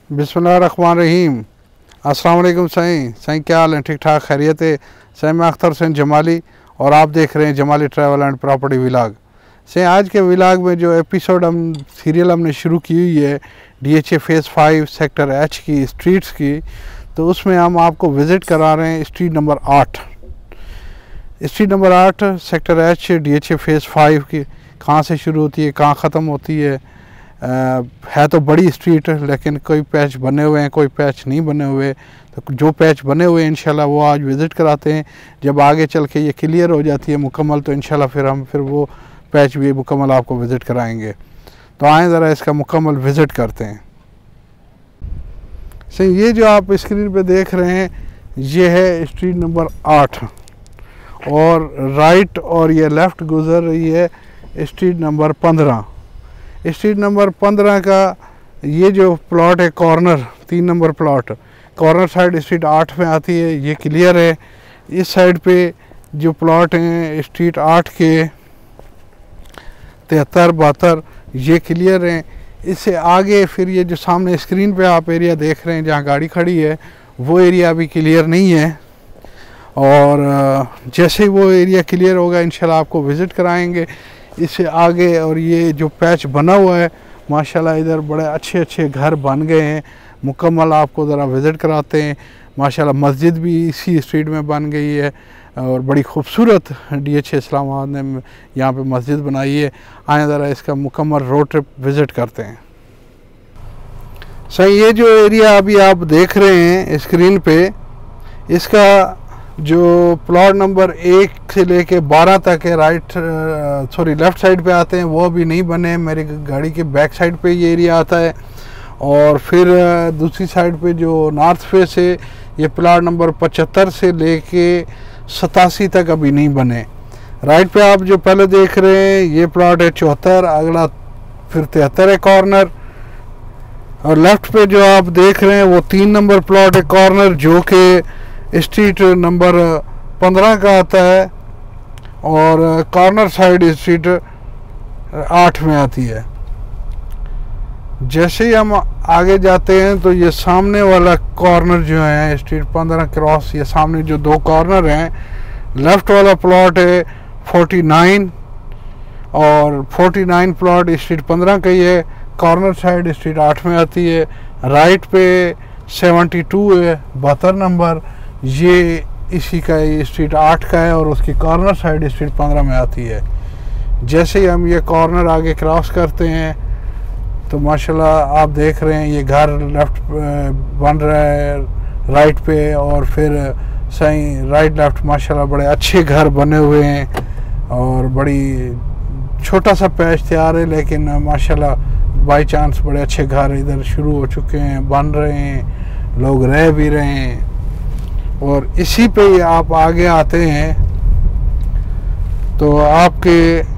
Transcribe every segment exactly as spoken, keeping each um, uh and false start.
बिस्मिल्लाहिर्रहमानिर्रहीम। अस्सलाम वालेकुम साईं। साईं क्या हाल है? ठीक ठाक खैरियत है? साईं मैं अख्तर हुसैन जमाली और आप देख रहे हैं Jamali travel and property vlog. साईं आज के व्लॉग में जो एपिसोड हम सीरियल हमने शुरू की हुई है D H A phase five sector H की स्ट्रीट्स की, तो उसमें हम आपको विज़िट करा रहे हैं स्ट्रीट नंबर आठ। स्ट्रीट नंबर आठ sector H D H A phase five की कहाँ से शुरू होती है, कहाँ ख़त्म होती है। आ, है तो बड़ी स्ट्रीट लेकिन कोई पैच बने हुए हैं, कोई पैच नहीं बने हुए। तो जो पैच बने हुए हैं इंशाल्लाह वो आज विज़िट कराते हैं। जब आगे चल के ये क्लियर हो जाती है मुकम्मल तो इंशाल्लाह फिर हम फिर वो पैच भी मुकम्मल आपको विज़िट कराएंगे। तो आएँ ज़रा इसका मुकम्मल विज़िट करते हैं। सही, ये जो आप स्क्रीन पे देख रहे हैं ये है स्ट्रीट नंबर आठ और राइट और ये लेफ़्ट गुज़र रही है स्ट्रीट नंबर पंद्रह। स्ट्रीट नंबर पंद्रह का ये जो प्लॉट है कॉर्नर तीन number plot corner side street आठ में आती है, ये क्लियर है। इस साइड पे जो प्लॉट हैं स्ट्रीट आठ के तिहत्तर बहत्तर ये क्लियर हैं। इससे आगे फिर ये जो सामने स्क्रीन पे आप एरिया देख रहे हैं जहाँ गाड़ी खड़ी है वो एरिया अभी क्लियर नहीं है, और जैसे ही वो एरिया क्लियर होगा इंशाल्लाह आपको विज़िट कराएंगे इससे आगे। और ये जो पैच बना हुआ है माशाल्लाह इधर बड़े अच्छे अच्छे घर बन गए हैं मुकम्मल, आपको ज़रा विज़िट कराते हैं। माशाल्लाह मस्जिद भी इसी स्ट्रीट में बन गई है और बड़ी खूबसूरत डी एच ए इस्लामाबाद ने यहाँ पे मस्जिद बनाई है। आए ज़रा इसका मुकम्मल रोड ट्रिप विज़िट करते हैं। सही, ये जो एरिया अभी आप देख रहे हैं स्क्रीन पे इसका जो प्लॉट नंबर एक से लेके बारह तक है, राइट सॉरी लेफ़्ट साइड पे आते हैं वो अभी नहीं बने। मेरी गाड़ी के बैक साइड पे ये एरिया आता है और फिर दूसरी साइड पे जो नॉर्थ फेस है ये प्लॉट नंबर पचहत्तर से लेके सतासी तक अभी नहीं बने। राइट पे आप जो पहले देख रहे हैं ये प्लॉट है चौहत्तर, अगला फिर तिहत्तर है कॉर्नर, और लेफ़्ट पे जो आप देख रहे हैं वो तीन नंबर प्लॉट है कॉर्नर जो कि स्ट्रीट नंबर पंद्रह का आता है और कॉर्नर साइड स्ट्रीट आठ में आती है। जैसे ही हम आगे जाते हैं तो ये सामने वाला कॉर्नर जो है स्ट्रीट पंद्रह क्रॉस, ये सामने जो दो कॉर्नर हैं, लेफ़्ट वाला प्लॉट है उनचास और उनचास प्लॉट स्ट्रीट पंद्रह का ही है, कॉर्नर साइड स्ट्रीट आठ में आती है। राइट पे बहत्तर है, बहत्तर नंबर ये इसी का स्ट्रीट आठ का है और उसकी कॉर्नर साइड स्ट्रीट पंद्रह में आती है। जैसे ही हम ये कॉर्नर आगे क्रॉस करते हैं तो माशाल्लाह आप देख रहे हैं ये घर लेफ़्ट बन रहा है राइट पे, और फिर सही राइट लेफ़्ट माशाल्लाह बड़े अच्छे घर बने हुए हैं और बड़ी छोटा सा पैच तैयार है लेकिन माशाल्लाह बाई चांस बड़े अच्छे घर इधर शुरू हो चुके हैं, बन रहे हैं, लोग रह भी रहे हैं। और इसी पे ही आप आगे आते हैं तो आपके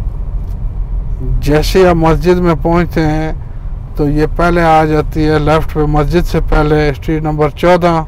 जैसे आप मस्जिद में पहुंचते हैं तो ये पहले आ जाती है लेफ़्ट पे मस्जिद से पहले स्ट्रीट नंबर चौदह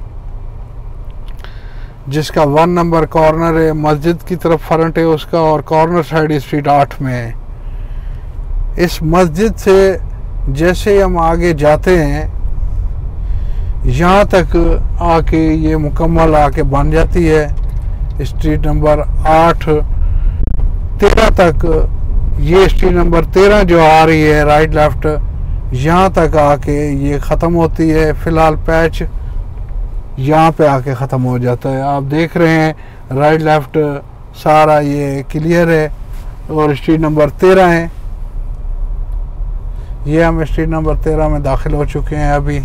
जिसका वन नंबर कॉर्नर है, मस्जिद की तरफ फ्रंट है उसका और कॉर्नर साइड स्ट्रीट आठ में है। इस मस्जिद से जैसे हम आगे जाते हैं यहाँ तक आके ये मुकम्मल आके बन जाती है स्ट्रीट नंबर आठ तेरह तक। ये स्ट्रीट नंबर तेरह जो आ रही है राइट लेफ़्ट यहाँ तक आके ये ख़त्म होती है। फ़िलहाल पैच यहाँ पे आके ख़त्म हो जाता है। आप देख रहे हैं राइट लेफ़्ट सारा ये क्लियर है और स्ट्रीट नंबर तेरह है। ये हम स्ट्रीट नंबर तेरह में दाखिल हो चुके हैं अभी।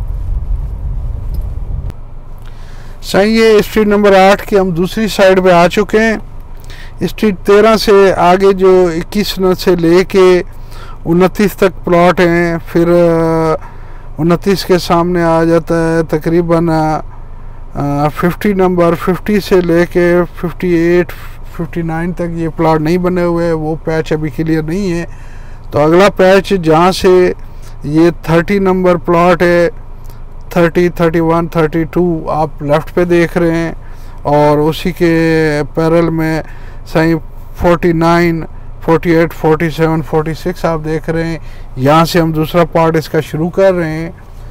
सही, ये स्ट्रीट नंबर आठ की हम दूसरी साइड पे आ चुके हैं। स्ट्रीट तेरह से आगे जो इक्कीस से लेके उनतीस तक प्लॉट हैं, फिर उनतीस के सामने आ जाता है तकरीबन फिफ्टी नंबर, फिफ्टी से लेके फिफ्टी एट फिफ्टी नाइन तक ये प्लॉट नहीं बने हुए, वो पैच अभी क्लियर नहीं है। तो अगला पैच जहाँ से ये थर्टी नंबर प्लॉट है, thirty, thirty one, thirty two आप लेफ़्ट पे देख रहे हैं और उसी के पैरेलल में सही forty nine, forty eight, forty seven, forty six आप देख रहे हैं। यहाँ से हम दूसरा पार्ट इसका शुरू कर रहे हैं।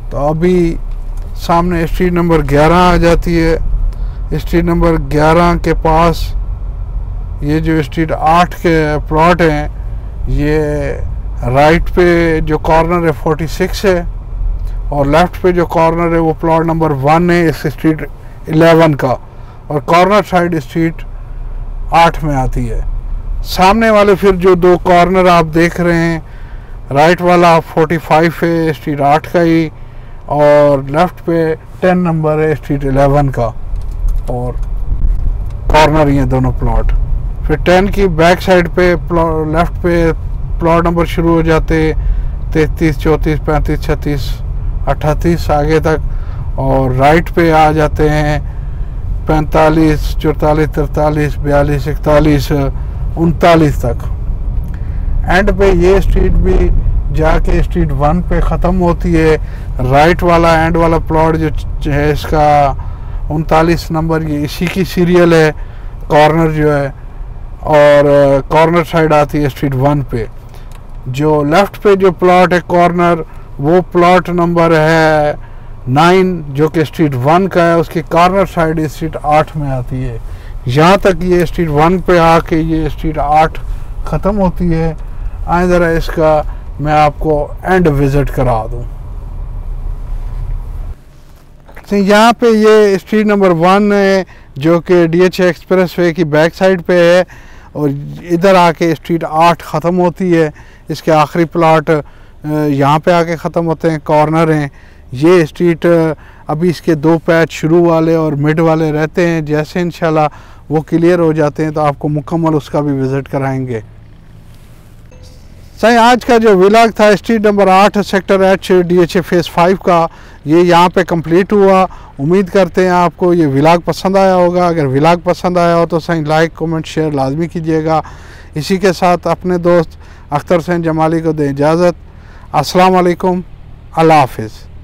तो अभी सामने स्ट्रीट नंबर ग्यारह आ जाती है। स्ट्रीट नंबर ग्यारह के पास ये जो स्ट्रीट आठ के प्लॉट हैं, ये राइट पे जो कॉर्नर है फोर्टी सिक्स है और लेफ्ट पे जो कॉर्नर है वो प्लॉट नंबर वन है इस स्ट्रीट इलेवन का, और कॉर्नर साइड स्ट्रीट आठ में आती है। सामने वाले फिर जो दो कॉर्नर आप देख रहे हैं, राइट वाला फोर्टी फाइव है स्ट्रीट आठ का ही, और लेफ्ट पे टेन नंबर है स्ट्रीट इलेवन का, और कॉर्नर ही हैं दोनों प्लॉट। फिर टेन की बैक साइड पे लेफ्ट पे प्लॉट नंबर शुरू हो जाते तैंतीस, चौंतीस, पैंतीस, छत्तीस, अट्ठतीस आगे तक, और राइट पे आ जाते हैं पैंतालीस, चौतालीस, तरतालीस, बयालीस, इकतालीस, उनतालीस तक। एंड पे ये स्ट्रीट भी जाके स्ट्रीट वन पे ख़त्म होती है। राइट वाला एंड वाला प्लॉट जो है इसका उनतालीस नंबर, ये इसी की सीरियल है कॉर्नर जो है, और कॉर्नर साइड आती है स्ट्रीट वन पे। जो लेफ्ट पे जो प्लॉट है कॉर्नर, वो प्लॉट नंबर है नाइन जो कि स्ट्रीट वन का है, उसकी कॉर्नर साइड स्ट्रीट आठ में आती है। यहाँ तक ये स्ट्रीट वन पे आके ये स्ट्रीट आठ ख़त्म होती है। आए ज़रा इसका मैं आपको एंड विज़िट करा दूँ। तो यहाँ पे ये स्ट्रीट नंबर वन है जो कि डी एच एक्सप्रेस वे की बैक साइड पे है, और इधर आके स्ट्रीट आठ ख़त्म होती है। इसके आखिरी प्लॉट यहाँ पे आके ख़त्म होते हैं, कॉर्नर हैं। ये स्ट्रीट अभी इसके दो पैच शुरू वाले और मिड वाले रहते हैं। जैसे इंशाल्लाह वो क्लियर हो जाते हैं तो आपको मुकम्मल उसका भी विज़िट कराएंगे। सही, आज का जो व्लॉग था स्ट्रीट नंबर आठ sector H D H A phase five का, ये यहाँ पे कंप्लीट हुआ। उम्मीद करते हैं आपको ये व्लॉग पसंद आया होगा। अगर व्लॉग पसंद आया हो तो सही लाइक, कमेंट, शेयर लाजमी कीजिएगा। इसी के साथ अपने दोस्त अख्तर हुसैन जमाली को दें इजाज़त। अस्सलाम वालेकुम, अल्लाह हाफिज़।